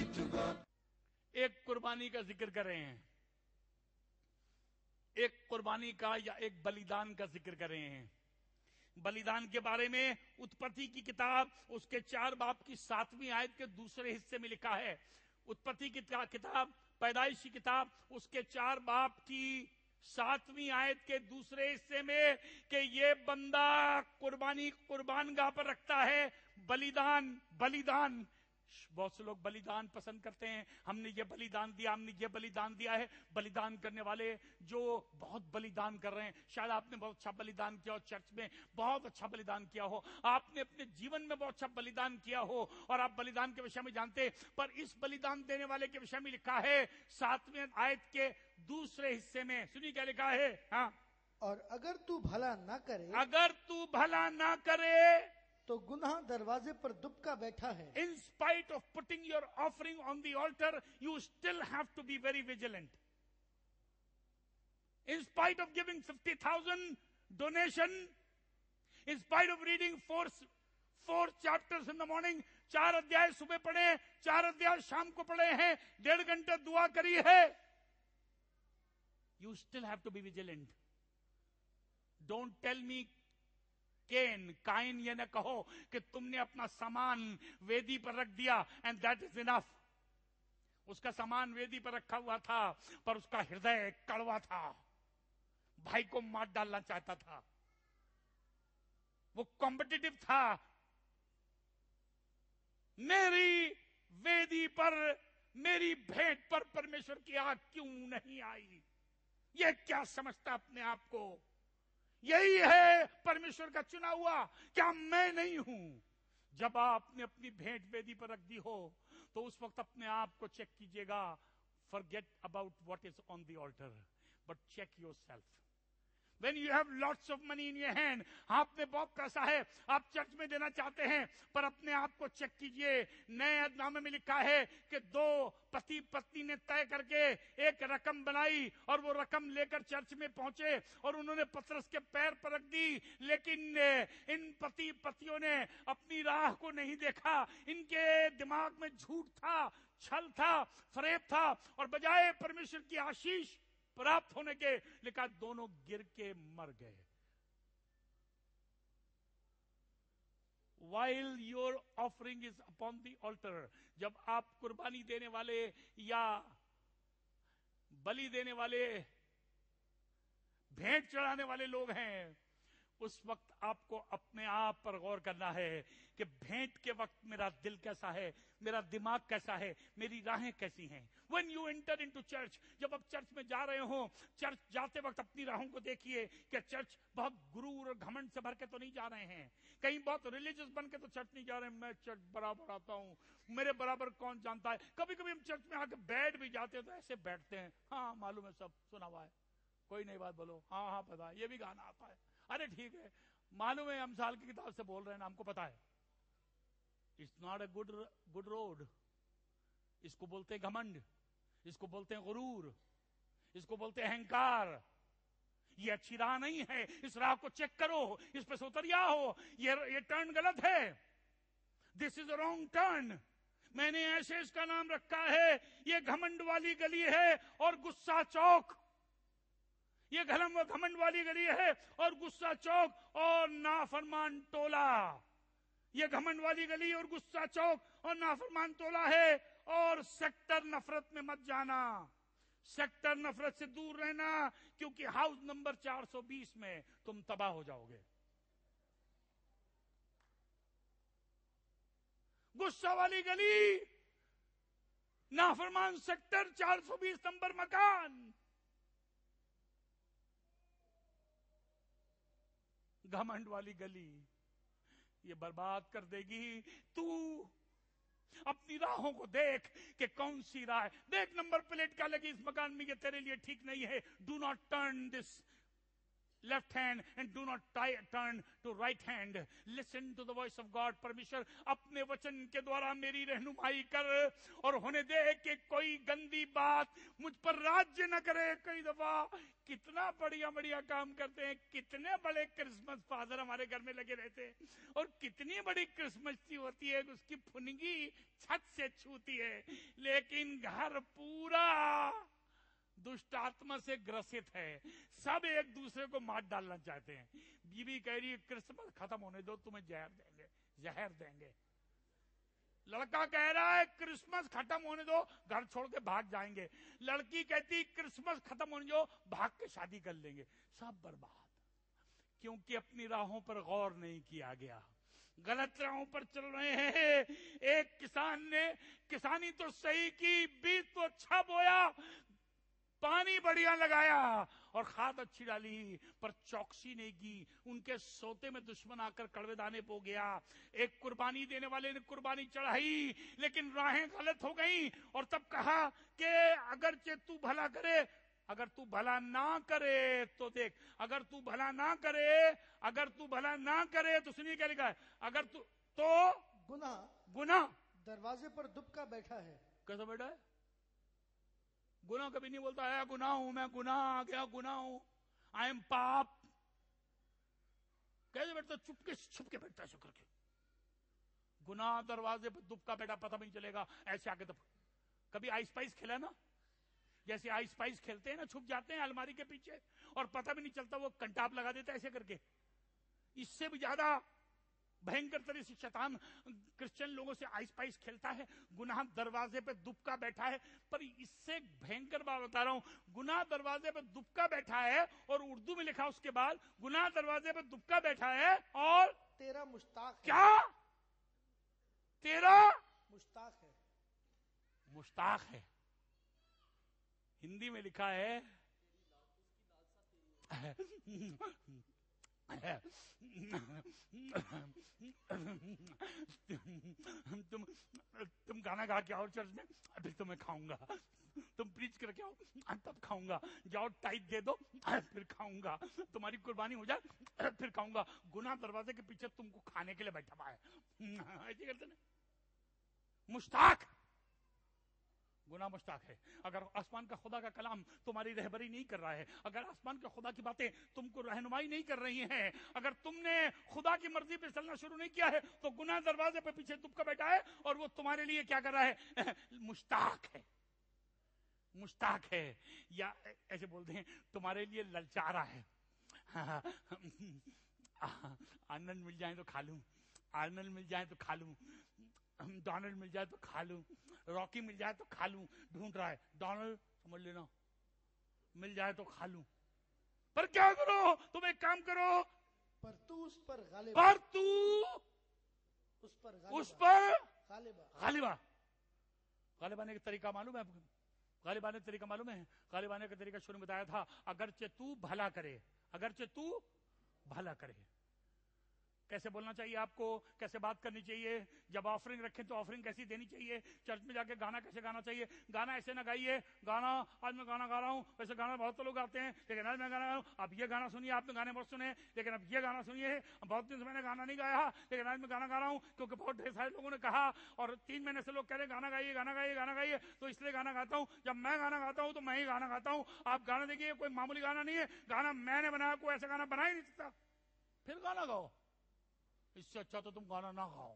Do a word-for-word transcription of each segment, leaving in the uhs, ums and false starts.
to God. एक कुर्बानी का जिक्र कर रहे हैं, एक कुर्बानी का या एक बलिदान का जिक्र कर रहे हैं। बलिदान के बारे में उत्पत्ति की किताब उसके चार बाब की सातवीं आयत के दूसरे हिस्से में लिखा है। उत्पत्ति की किताब, पैदाइश की किताब उसके चार बाब की सातवीं आयत के दूसरे हिस्से में कि ये बंदा कुर्बानी कुर्बान गाह पर रखता है, बलिदान बलिदान। बहुत से लोग बलिदान पसंद करते हैं, हमने ये बलिदान दिया, हमने ये बलिदान दिया है। बलिदान करने वाले जो बहुत बलिदान कर रहे हैं, शायद आपने बहुत अच्छा बलिदान किया हो, चर्च में बहुत अच्छा बलिदान किया हो, आपने अपने जीवन में बहुत अच्छा बलिदान किया हो और आप बलिदान के विषय में जानते। पर इस बलिदान देने वाले के विषय में लिखा है सातवें आयत के दूसरे हिस्से में, सुनिए क्या लिखा है। हाँ, और अगर तू भला ना करे, अगर तू भला ना करे तो गुनाह दरवाजे पर दुबका बैठा है। In spite of putting your offering on the altar, you still have to be very vigilant. In spite of giving fifty thousand donation, in spite of reading four, four chapters in the morning, चार अध्याय सुबह पढ़े, चार अध्याय शाम को पढ़े हैं, डेढ़ घंटे दुआ करी है, you still have to be vigilant. Don't tell me केन काइन ये न कहो कि तुमने अपना सामान वेदी पर रख दिया एंड दैट इज इनफ। उसका सामान वेदी पर रखा हुआ था पर उसका हृदय कड़वा था, भाई को मार डालना चाहता था, वो कॉम्पिटिटिव था। मेरी वेदी पर, मेरी भेंट पर परमेश्वर की आग क्यों नहीं आई? ये क्या समझता अपने आप को? यही है परमेश्वर का चुना हुआ, क्या मैं नहीं हूं? जब आपने अपनी भेंट वेदी पर रख दी हो तो उस वक्त अपने आप को चेक कीजिएगा। Forget about what is on the altar, but check yourself. When you have lots of money in your hand, हाथ में बहुत पैसा है, आप चर्च में देना चाहते हैं, पर अपने आप को चेक कीजिए। नए अध्याय में लिखा है कि दो पति पत्नी ने तय करके एक रकम बनाई और वो रकम लेकर चर्च में पहुंचे और उन्होंने पतरस के पैर पर रख दी। लेकिन इन पति पतियों ने अपनी राह को नहीं देखा, इनके दिमाग में झूठ था, छल था, फरेब था, और बजाय परमेश्वर की आशीष प्राप्त होने के लिखा दोनों गिर के मर गए। While your offering is upon the altar, जब आप कुर्बानी देने वाले या बलि देने वाले, भेंट चढ़ाने वाले लोग हैं, उस वक्त आपको अपने आप पर गौर करना है कि भेंट के वक्त मेरा दिल कैसा है, मेरा दिमाग कैसा है, मेरी राहें कैसी हैं। When you enter into church, जब आप चर्च में जा रहे हो, चर्च जाते वक्त अपनी राहों को देखिए कि चर्च बहुत गुरूर और घमंड से भर के तो नहीं जा रहे हैं, कहीं बहुत रिलीजियस बन के तो चर्च नहीं जा रहे हैं। मैं चर्च बराबर आता हूं, मेरे बराबर कौन जानता है। कभी कभी हम चर्च में आके बैठ भी जाते हैं तो ऐसे बैठते हैं, हाँ मालूम है, सब सुना हुआ है, कोई नई बात बोलो, हाँ हाँ पता है, ये भी गाना आता है, अरे ठीक है, मालूम है, हम साल की किताब से बोल रहे हैं ना, हमको पता है। It's not a good good road. इसको बोलते हैं घमंड, इसको बोलते हैं गुरूर, इसको बोलते हैं अहंकार। ये अच्छी राह नहीं है, इस राह को चेक करो, इस पे से उतर आओ, ये ये टर्न गलत है, this is a wrong turn. मैंने ऐसे इसका नाम रखा है, ये घमंड वाली गली है और गुस्सा चौक। ये घलम व घमंड वाली गली है और गुस्सा चौक और नाफरमान टोला। ये घमंड वाली गली और गुस्सा चौक और नाफरमान टोला है। और सेक्टर नफरत में मत जाना, सेक्टर नफरत से दूर रहना, क्योंकि हाउस नंबर चार सौ बीस में तुम तबाह हो जाओगे। गुस्सा वाली गली, नाफरमान सेक्टर, चार सौ बीस नंबर मकान, घमंड वाली गली, ये बर्बाद कर देगी। तू अपनी राहों को देख कि कौन सी राह है। देख नंबर प्लेट क्या लगी इस मकान में, ये तेरे लिए ठीक नहीं है। Do not turn this left hand and do not tie, turn to right hand. Listen to the voice of God. परमेश्वर अपने वचन के द्वारा मेरी रहनुमाई कर और होने दे कि कोई गंदी बात मुझ पर राज्य न करे। कई दफा कितना बढ़िया बढ़िया काम करते हैं, कितने बड़े क्रिसमस फादर हमारे घर में लगे रहते हैं और कितनी बड़ी क्रिसमस ट्री होती है, उसकी फुनगी छत से छूती है, लेकिन घर पूरा दुष्ट आत्मा से ग्रसित है। सब एक दूसरे को मार डालना चाहते हैं। बीवी कह रही है क्रिसमस खत्म होने दो, तुम्हें जहर देंगे, जहर देंगे। लड़का कह रहा है क्रिसमस खत्म होने दो, घर छोड़ के भाग जाएंगे। लड़की कहती क्रिसमस खत्म होने दो, भाग के शादी कर लेंगे। सब बर्बाद, क्योंकि अपनी राहों पर गौर नहीं किया गया, गलत राहों पर चल रहे हैं। एक किसान ने किसानी तो सही की, बीज तो अच्छा बोया, पानी बढ़िया लगाया और खाद अच्छी डाली, पर चौकसी नहीं की। उनके सोते में दुश्मन आकर कड़वे दाने पो गया। एक कुर्बानी देने वाले ने कुर्बानी चढ़ाई, लेकिन राहें गलत हो गई। और तब कहा कि अगर चे तू भला करे, अगर तू भला ना करे तो देख, अगर तू भला ना करे, अगर तू भला ना करे तो सुनिए क्या लिखा है, अगर तू तो गुनाह गुनाह दरवाजे पर दुबका बैठा है। कैसा बैठा है? गुनाह कभी नहीं बोलता है गुनाह हूं मैं, गुनाह आ गया, गुनाह हूं, आई एम पाप। कैसे बैठता? चुपके छुप के बैठता है, शुक्र के। गुनाह दरवाजे पर दुबका बैठा, पता भी नहीं चलेगा। ऐसे आके तो कभी आइस पाइस खेला ना, जैसे आइस पाइस खेलते हैं ना, छुप जाते हैं अलमारी के पीछे और पता भी नहीं चलता, वो कंटाप लगा देता है ऐसे करके। इससे भी ज्यादा भयंकर तरह से शैतान क्रिश्चियन लोगों से आइस पाइस खेलता है। गुनाह दरवाजे पे दुबका बैठा है, पर इससे भयंकर बात बता रहा हूं, गुनाह दरवाजे पे दुबका बैठा है और उर्दू में लिखा उसके बाद, गुनाह दरवाजे पे दुबका बैठा है और तेरा मुश्ताक है। क्या? तेरा मुश्ताक है। मुश्ताक है। हिंदी में लिखा है तुम तुम गाना गा के आओ चर्च में, फिर तुम्हें खाऊंगा। तुम प्रीच करके आओ, तब खाऊंगा। जाओ टाइट दे दो, फिर खाऊंगा। तुम्हारी कुर्बानी हो जाए, फिर खाऊंगा। गुनाह दरवाजे के पीछे तुमको खाने के लिए बैठा हुआ है। ऐसे करते ना, मुश्ताक। गुनाह मुश्ताक है। अगर आसमान का खुदा का कलाम तुम्हारी रहबरी नहीं कर रहा है, अगर आसमान के खुदा की बातें तुमको रहनुमाई नहीं कर रही हैं, अगर तुमने खुदा की मर्जी पे चलना शुरू नहीं किया है, तो गुनाह दरवाजे पे पीछे दुबका बैठा है और वो तुम्हारे लिए क्या कर रहा है? मुश्ताक है। मुश्ताक है, या ऐसे बोलते हैं तुम्हारे लिए ललचा रहा है। आनंद मिल जाए तो खा लूं, आनंद मिल जाए तो खा लूं, डोनाल्ड मिल जाए तो खा लूं, रॉकी मिल जाए तो खा लूं। ढूंढ रहा है डोनाल्ड, समझ लेना, मिल जाए तो खा लूं। पर क्या करो? तुम एक काम करो, पर तू उस पर गालिब, पर तू उस पर उस पर गालिबा। गालिबा। गालिब आने का तरीका मालूम है आपको? गालिब आने का तरीका मालूम है? गालिब आने का तरीका शुरू में बताया था, अगरचे तू भला करे, अगरचे तू भला करे। कैसे बोलना चाहिए आपको, कैसे बात करनी चाहिए, जब ऑफरिंग रखें तो ऑफरिंग कैसी देनी चाहिए, चर्च में जाके गाना कैसे गाना चाहिए। गाना ऐसे ना गाइए, गाना आज मैं गाना गा रहा हूँ, वैसे गाना बहुत तो लोग गाते हैं, लेकिन आज मैं गाना गा रहा हूँ। अब ये गाना सुनिए, आपने गाने बहुत सुने, लेकिन अब ये गाना सुनिए। बहुत दिन से मैंने गाना नहीं गाया, लेकिन आज मैं गाना गा रहा हूँ क्योंकि बहुत ढेर सारे लोगों ने कहा, और तीन महीने से लोग कह रहे गाना गाइए, गाना गाइए, गाना गाइए, तो इसलिए गाना गाता हूँ। जब मैं गाना गाता हूँ तो मैं ही गाना गाता हूँ। आप गाना देखिए, कोई मामूली गाना नहीं है, गाना मैंने बनाया, कोई ऐसा गाना बना ही नहीं सकता। फिर गाना गाओ, इससे अच्छा तो तुम गाना ना गाओ।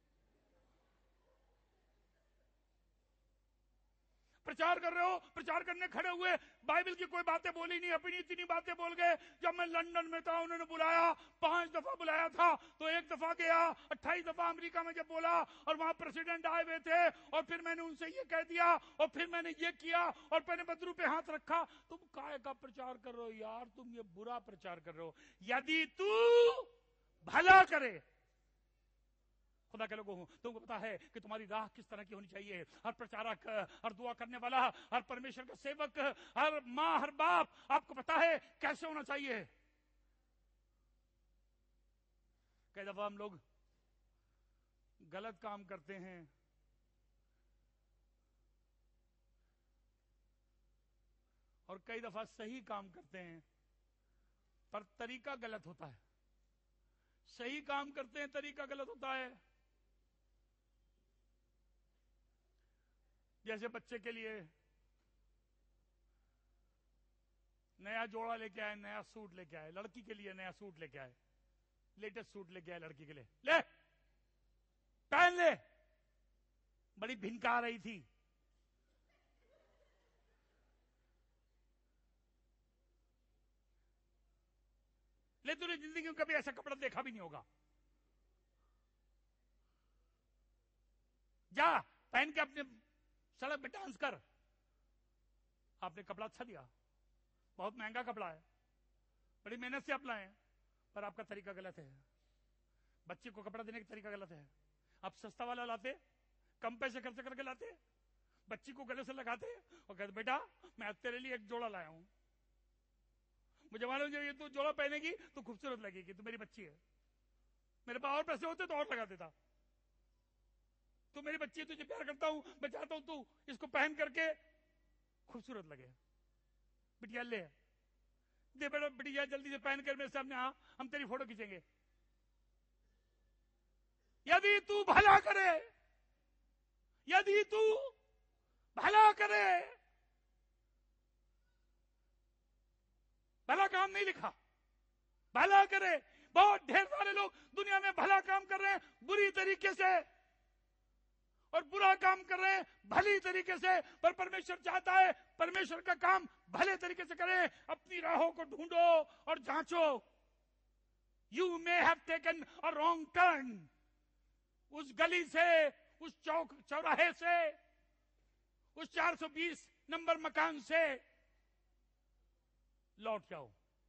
प्रचार कर रहे हो, प्रचार करने खड़े हुए, बाइबल की कोई बातें बोली नहीं, अपनी इतनी बातें बोल गए। जब मैं लंदन में था, उन्होंने बुलाया, पांच दफा बुलाया था, तो एक दफा गया, अट्ठाईस दफा अमेरिका में जब बोला, और वहां प्रेसिडेंट आए हुए थे, और फिर मैंने उनसे ये कह दिया, और फिर मैंने ये किया, और मैंने बदरू पे हाथ रखा। तुम काय का प्रचार कर रहे हो यार? तुम ये बुरा प्रचार कर रहे हो। यदि तू भला करे, खुदा के लोगों, तुमको पता है कि तुम्हारी राह किस तरह की होनी चाहिए। हर प्रचारक, हर दुआ करने वाला, हर परमेश्वर का सेवक, हर माँ, हर बाप, आपको पता है कैसे होना चाहिए। कई दफा हम लोग गलत काम करते हैं, और कई दफा सही काम करते हैं। पर तरीका गलत होता है। सही काम करते हैं, तरीका गलत होता है। जैसे बच्चे के लिए नया जोड़ा लेके आए, नया सूट लेके आए, लड़की के लिए नया सूट लेके आए, लेटेस्ट सूट लेके आए लड़की के लिए, ले पहन ले। बड़ी भिनका आ रही थी, ले तूने जिंदगी में कभी ऐसा कपड़ा देखा भी नहीं होगा, जा पहन के अपने सड़क पे डांस कर। आपने कपड़ा अच्छा दिया, बहुत महंगा कपड़ा है, बड़ी मेहनत से आप लाए, पर आपका तरीका गलत है। बच्चे को कपड़ा देने का तरीका गलत है। आप सस्ता वाला लाते, कम पैसे खर्च करके लाते, बच्ची को गले से लगाते और कहते बेटा मैं आज तेरे लिए एक जोड़ा लाया हूं, मुझे मालूम जब ये तू जोड़ा पहनेगी तो खूबसूरत लगेगी, तू मेरी बच्ची है, मेरे पास और पैसे होते तो और लगा देता, तू मेरी बच्ची है, तुझे प्यार करता हूं, मैं चाहता हूं तू इसको पहन करके खूबसूरत लगे। बिटिया ले दे बेटा, बिटिया जल्दी से पहन कर मेरे सामने आ, हम तेरी फोटो खींचेंगे। यदि तू भला करे, यदि तू भला करे, भला काम नहीं लिखा, भला करे। बहुत ढेर सारे लोग दुनिया में भला काम कर रहे हैं बुरी तरीके से, और बुरा काम कर रहे हैं भली तरीके से, पर परमेश्वर चाहता है परमेश्वर का काम भले तरीके से करें। अपनी राहों को ढूंढो और जांचो। You may have taken a wrong turn, उस गली से, उस चौक चौराहे से, उस चार सौ बीस नंबर मकान से लौट जाओ।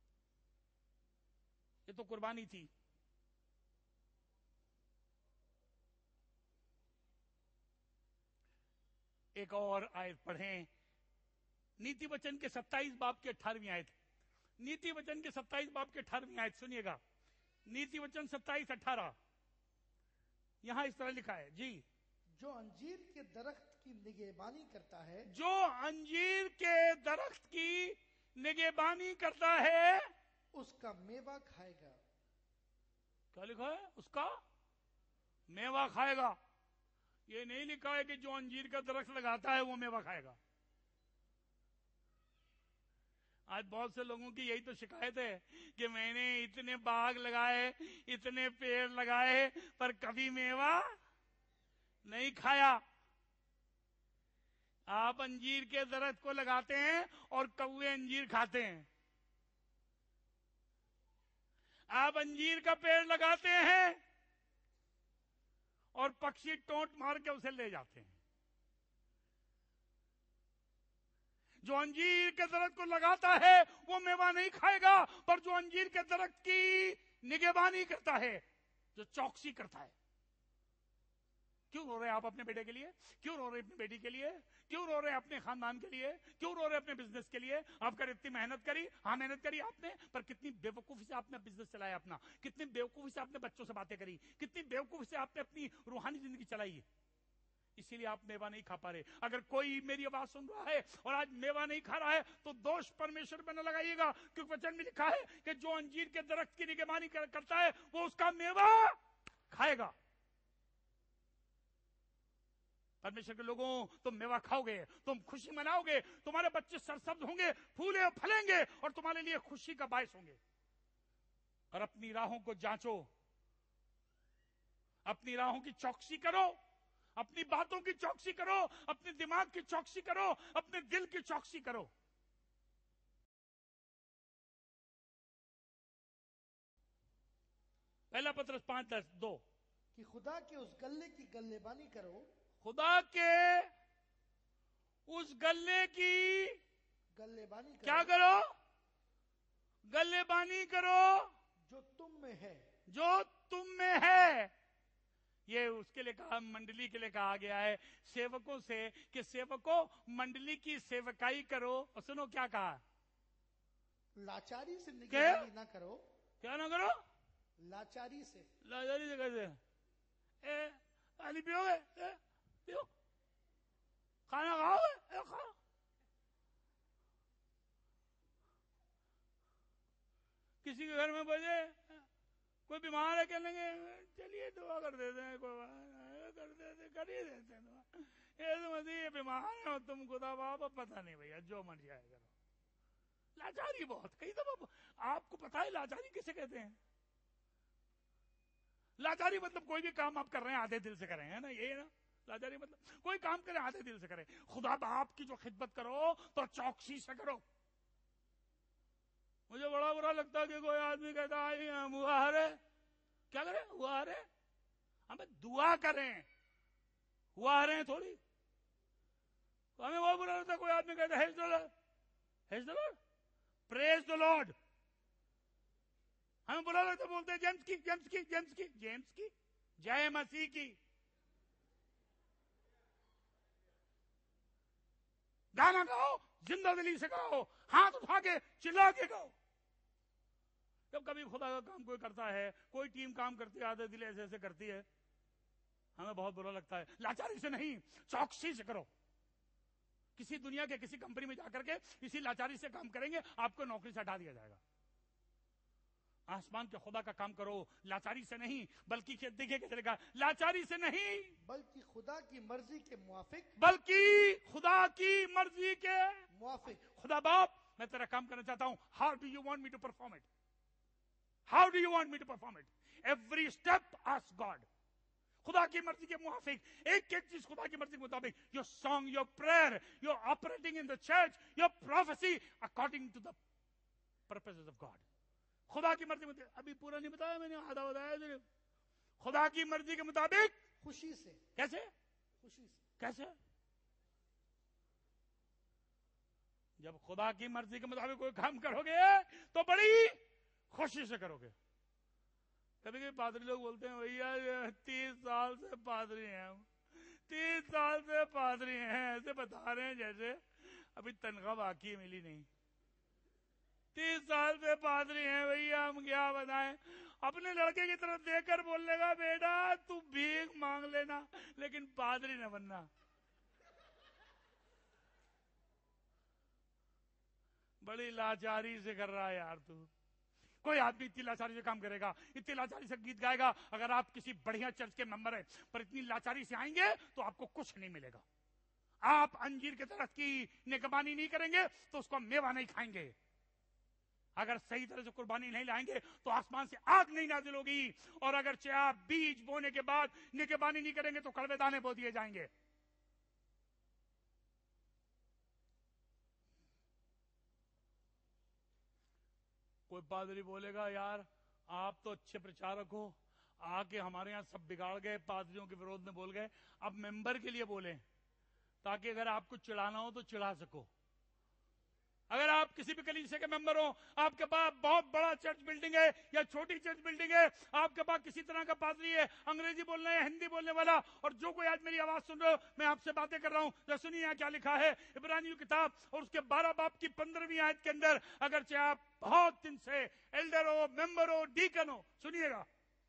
ये तो कुर्बानी थी। एक और आयत पढ़ें, नीति वचन के सत्ताईस बाब की अठारहवीं आयत। नीति वचन के सत्ताईस बाब की अठारहवीं आयत सुनिएगा। नीति वचन सत्ताईस अठारह, यहां इस तरह लिखा है जी, जो अंजीर के दरख्त की निगहबानी करता है, जो अंजीर के दरख्त की निगहबानी करता है उसका मेवा खाएगा। क्या लिखा है? उसका मेवा खाएगा। ये नहीं लिखा है कि जो अंजीर का दरख्त लगाता है वो मेवा खाएगा। आज बहुत से लोगों की यही तो शिकायत है कि मैंने इतने बाग लगाए, इतने पेड़ लगाए, पर कभी मेवा नहीं खाया। आप अंजीर के दरख्त को लगाते हैं और कौवे अंजीर खाते हैं। आप अंजीर का पेड़ लगाते हैं और पक्षी टोंट मार के उसे ले जाते हैं। जो अंजीर के दरख्त को लगाता है वो मेवा नहीं खाएगा, पर जो अंजीर के दरख्त की निगहबानी करता है, जो चौकसी करता है। क्यों रो रहे हैं आप अपने बेटे के लिए? क्यों रो रहे हैं अपनी बेटी के लिए? क्यों रो रहे हैं अपने खानदान के लिए? क्यों रो रहे हैं अपने बिजनेस के लिए? आपका इतनी मेहनत करी, हाँ मेहनत करी आपने, पर कितनी बेवकूफी से आपने बिजनेस चलाया अपना, कितनी बेवकूफी से आपने बच्चों से बातें करी, कितनी बेवकूफी से आपने अपनी रूहानी जिंदगी चलाई। इसीलिए आप मेवा नहीं खा पा रहे। अगर कोई मेरी आवाज सुन रहा है और आज मेवा नहीं खा रहा है तो दोष परमेश्वर पर न लगाइएगा, क्योंकि वचन में लिखा है कि जो अंजीर के दरख्त की निगहबानी करता है वो उसका मेवा खाएगा। परमेश्वर के लोगों, तुम मेवा खाओगे, तुम खुशी मनाओगे, तुम्हारे बच्चे सरसब्ज होंगे, फूले फलेंगे और तुम्हारे लिए खुशी का बायस होंगे। और अपनी राहों को जांचो, अपनी राहों की चौकसी करो, अपनी बातों की चौकसी करो, अपने दिमाग की चौकसी करो, अपने दिल की चौकसी करो। पहला पत्रस पांच दस दो, कि खुदा के उस गल्ले की गल्लेबानी करो, खुदा के उस गल्ले की गल्लेबानी करो, क्या करो? गल्लेबानी करो जो तुम में है, जो तुम में है। ये उसके लिए कहा, मंडली के लिए कहा गया है सेवकों से कि सेवकों मंडली की सेवकाई करो। और सुनो क्या कहा, लाचारी से निगहबानी ना करो। क्या ना करो? लाचारी से। लाचारी से कैसे? ए, पानी पियोगे? ए, पियो। खाना खाओगे? ए, खाओ। किसी के घर में बजे कोई बीमार है, कहेंगे चलिए दुआ कर देते हैं, कोई कर देते कर ही देते हैं दुआ। ये तो मसीह बीमार है, तुम खुदा बाप पता नहीं भैया जो मर जाए करो। लाचारी बहुत, कई दफा आपको पता है लाचारी किसे कहते हैं? लाचारी मतलब कोई भी काम आप कर रहे हैं आधे दिल से करें, है ना, ये ना लाचारी मतलब। कोई काम करें आधे दिल से करें। खुदा बाप की जो खिदमत करो तो चौकसी से करो। मुझे बड़ा बुरा लगता है कि कोई आदमी कहता है हम हुआ हरे, क्या करें हुआ हरे, हमें दुआ करें, हुआ हरे थोड़ी। तो हमें बहुत बुरा लगता है कोई आदमी कहता है हेज द लॉर्ड, हेज the lord, praise the lord. हमें बुरा लगता है, बोलते हैं जेम्स की जेम्स की जेम्स की जेम्स की जय मसीह की। गाना गाओ, जिंदा दिली से गाओ, हाथ उठा के चिल्ला के गाओ। जब कभी खुदा का काम कोई करता है, कोई टीम काम करती है आधे दिल ऐसे ऐसे करती है, हमें बहुत बुरा लगता है। लाचारी से नहीं, चौकसी से करो। किसी दुनिया के किसी कंपनी में जाकर के इसी लाचारी से काम करेंगे, आपको नौकरी से हटा दिया जाएगा। आसमान के खुदा का काम करो, लाचारी से नहीं, बल्कि देखिए कैसे लिखा, लाचारी से नहीं बल्कि खुदा की मर्जी के मुआफिक, बल्कि खुदा की मर्जी के मुआफिक। खुदा बाप, मैं तेरा काम करना चाहता हूं, how do you want me to perform it, how do you want me to perform it. Every step ask God, खुदा की मर्जी के मुताबिक, एक एक चीज खुदा की मर्जी के मुताबिक। Your song, your prayer, your operating in the church, your prophecy according to the purposes of God. खुदा की मर्जी मुताबिक, अभी पूरा नहीं बताया मैंने, आधा बताया सिर्फ। खुदा की मर्जी के मुताबिक, खुशी से। कैसे? खुशी से कैसे? जब खुदा की मर्जी के मुताबिक कोई काम करोगे तो बड़ी खुशी से करोगे। कभी कभी पादरी लोग बोलते हैं भैया तीस साल से पादरी हैं हम, तीस साल से पादरी हैं, ऐसे बता रहे हैं जैसे अभी तनख्वाह बाकी मिली नहीं। तीस साल से पादरी हैं भैया, हम क्या बताएं। अपने लड़के की तरफ देखकर बोल लेगा बेटा तू भीख मांग लेना लेकिन पादरी न बनना। बड़ी लाचारी से कर रहा है यार तू। कोई आदमी इतनी लाचारी से काम करेगा, इतनी लाचारी से गीत गाएगा, अगर आप किसी बढ़िया चर्च के मेंबर हैं पर इतनी लाचारी से आएंगे तो आपको कुछ नहीं मिलेगा। आप अंजीर के दरख्त की निगरानी नहीं करेंगे तो उसको मेवा नहीं खाएंगे। अगर सही तरह से कुर्बानी नहीं लाएंगे तो आसमान से आग नहीं नाजिल होगी। और अगर चाहे आप बीज बोने के बाद निगरानी नहीं करेंगे तो कड़वे दाने बो दिए जाएंगे। कोई पादरी बोलेगा यार आप तो अच्छे प्रचारक हो, आके हमारे यहां सब बिगाड़ गए, पादरियों के विरोध में बोल गए, अब मेंबर के लिए बोले ताकि अगर आपको चिढ़ाना हो तो चिढ़ा सको। अगर आप किसी भी कलीसिया के मेंबर हो, आपके पास बहुत बड़ा चर्च बिल्डिंग है या छोटी चर्च बिल्डिंग है, आपके पास किसी तरह का पादरी है, अंग्रेजी बोलने है, हिंदी बोलने वाला, और जो कोई आज मेरी आवाज सुन रहे हो, मैं आपसे बातें कर रहा हूं, तो सुनिए यहाँ क्या लिखा है इब्रानियों किताब और उसके बारह बाप की पंद्रहवीं आयत के अंदर। अगर चाहे आप बहुत दिन से एल्डर हो, मेंबर हो, डीकन हो, सुनिएगा,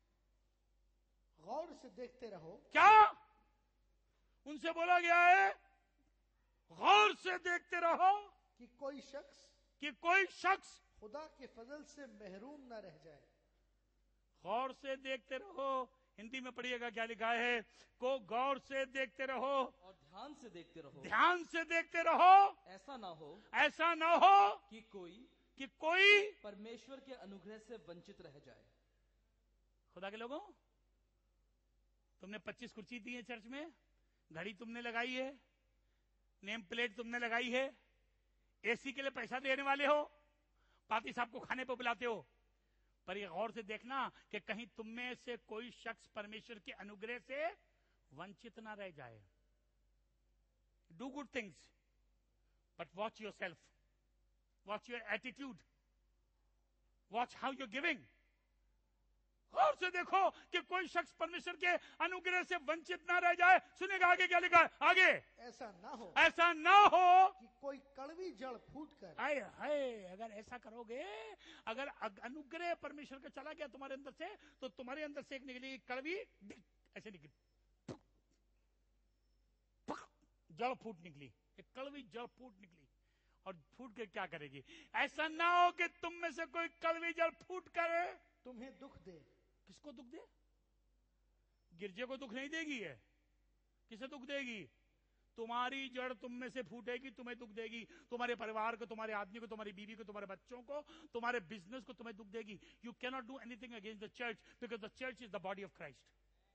गौर से देखते रहो। क्या उनसे बोला गया है? गौर से देखते रहो कि कोई शख्स कि कोई शख्स खुदा के फजल से महरूम न रह जाए। गौर से देखते रहो, हिंदी में पढ़िएगा क्या लिखा है, को गौर से देखते रहो और ध्यान से देखते रहो, ध्यान से देखते रहो, ऐसा ना हो ऐसा ना हो कि कोई कि कोई परमेश्वर के अनुग्रह से वंचित रह जाए। खुदा के लोगों, तुमने पच्चीस कुर्सी दी है चर्च में, घड़ी तुमने लगाई है, नेम प्लेट तुमने लगाई है, एसी के लिए पैसा देने वाले हो, पाती साहब को खाने पर बुलाते हो, पर ये गौर से देखना कि कहीं तुम में से कोई शख्स परमेश्वर के अनुग्रह से वंचित ना रह जाए। Do good things but watch yourself, watch your attitude, watch how you giving. गौर से देखो कि कोई शख्स परमेश्वर के अनुग्रह से वंचित ना रह जाए। सुनेगा आगे क्या लिखा है, आगे ऐसा ना हो ऐसा ना हो कि कोई कड़वी जड़ फूट कर। हाय हाय, अगर ऐसा करोगे, अगर अनुग्रह परमेश्वर का चला गया तुम्हारे अंदर से, तो तुम्हारे अंदर से एक निकली कड़वी, ऐसे निकली, जड़ फूट निकली, एक कड़वी जड़ फूट निकली, और फूट के क्या करेगी? ऐसा ना हो कि तुम में से कोई कड़वी जड़ फूट कर तुम्हें दुख दे। किसको दुख दे? गिरजे को दुख नहीं देगी है, किसे दुख देगी? तुम्हारी जड़ तुम में से फूटेगी, तुम्हें दुख देगी। तुम्हारे परिवार को, तुम्हारे आदमी को, तुम्हारी बीवी को, तुम्हारे बच्चों को, तुम्हारे बिजनेस को तुम्हें दुख देगी। You can not do anything against the church because the church is the body of Christ.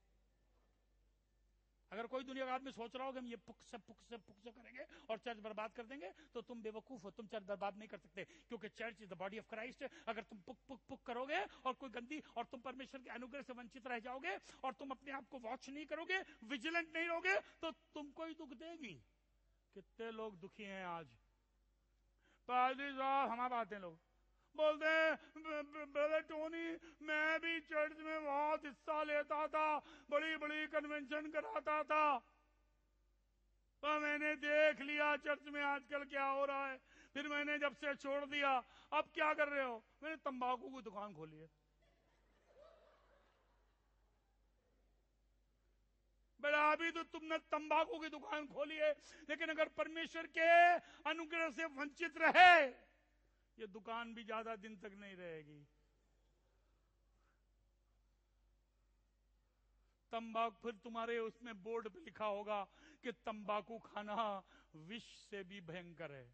अगर कोई दुनिया का आदमी सोच रहा हो कि हम ये पुक से पुक से पुक से करेंगे और चर्च बर्बाद कर देंगे, तो तुम बेवकूफ हो। तुम चर्च बर्बाद नहीं कर सकते, क्योंकि church is the body of Christ. अगर तुम पुक पुक पुक करोगे और कोई गंदी, और तुम परमेश्वर के अनुग्रह से वंचित रह जाओगे, और तुम अपने आप को वॉच नहीं करोगे, विजिलेंट नहीं रहोगे, तो तुमको ही दुख देगी। कितने लोग दुखी हैं आज? पादरी साहब, हमारे आते हैं लोग बोलते हैं, ब्रदर टोनी, मैं भी चर्च में बहुत हिस्सा लेता था, बड़ी बड़ी कन्वेंशन कराता था, तो मैंने देख लिया चर्च में आजकल क्या हो रहा है, फिर मैंने जब से छोड़ दिया। अब क्या कर रहे हो? मैंने तंबाकू की दुकान खोली है। बेटा, अभी तो तुमने तंबाकू की दुकान खोली है, लेकिन अगर परमेश्वर के अनुग्रह से वंचित रहे, ये दुकान भी ज्यादा दिन तक नहीं रहेगी। तंबाकू, फिर तुम्हारे उसमें बोर्ड पे लिखा होगा कि तंबाकू खाना विष से भी भयंकर है।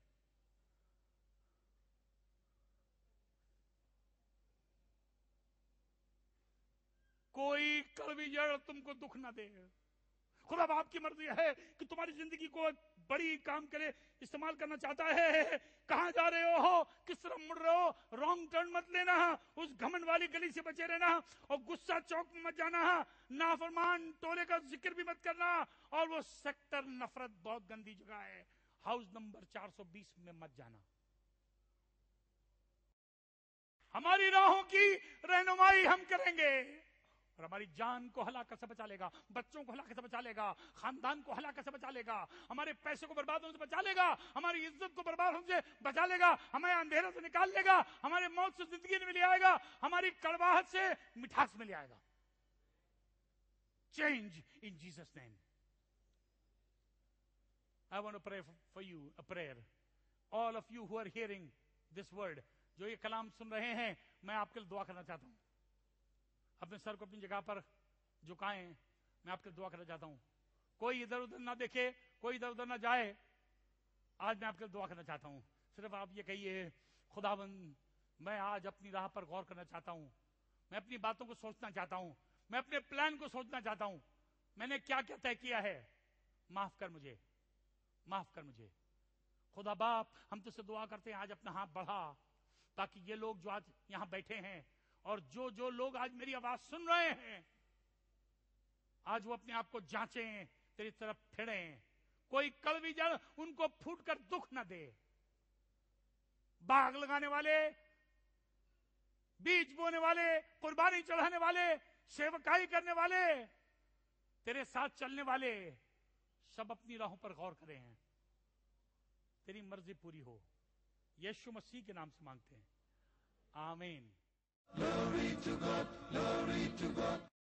कोई कड़वी जड़ तुमको दुख ना दे। खुदा बाप की मर्जी है कि तुम्हारी जिंदगी को बड़ी काम के लिए इस्तेमाल करना चाहता है। कहां जा रहे हो, किस तरफ मुड़ रहे हो, रॉन्ग टर्न मत लेना, उस घमंड वाली गली से बचे रहना, और गुस्सा चौक में मत जाना, नाफरमान टोले का जिक्र भी मत करना, और वो सेक्टर नफरत बहुत गंदी जगह है, हाउस नंबर चार सौ बीस में मत जाना। हमारी राहों की रहनुमाई हम करेंगे, और हमारी जान को हलाकत से बचा लेगा, बच्चों को हलाकत से बचा लेगा, खानदान को हलाकत से बचा लेगा, हमारे पैसे को बर्बाद होने से बचा लेगा, हमारी इज्जत को बर्बाद होने से बचा लेगा, हमें अंधेरे से निकाल लेगा, हमारे मौत से जिंदगी में ले आएगा, हमारी कड़वाहट से मिठास में ले आएगा। Change in Jesus name. I want to pray for you a prayer, all of you who are hearing this word, जो ये कलाम सुन रहे हैं, मैं आपके लिए दुआ करना चाहता हूं। अपने सर को अपनी जगह पर झुकाएं, मैं आपके दुआ करना चाहता हूं। कोई इधर उधर ना देखे, कोई इधर उधर ना जाए। आज मैं आपके दुआ करना चाहता हूं। सिर्फ आप ये कहिए, खुदावंद, मैं आज अपनी राह पर गौर करना चाहता हूं, मैं अपनी बातों को सोचना चाहता हूं, मैं अपने प्लान को सोचना चाहता हूं, मैंने क्या क्या तय किया है, माफ कर मुझे, माफ कर मुझे। खुदा बाप, हम तुझसे दुआ करते हैं, आज अपना हाथ बढ़ा, ताकि ये लोग जो आज यहां बैठे हैं, और जो जो लोग आज मेरी आवाज सुन रहे हैं, आज वो अपने आप को जांचें, तेरी तरफ फिरें। कोई कड़वी जड़ उनको फूट कर दुख न दे। बाग लगाने वाले, बीज बोने वाले, कुर्बानी चढ़ाने वाले, सेवकाई करने वाले, तेरे साथ चलने वाले, सब अपनी राहों पर गौर करें हैं, तेरी मर्जी पूरी हो। यीशु मसीह के नाम से मांगते हैं, आमीन। Glory to God, glory to God.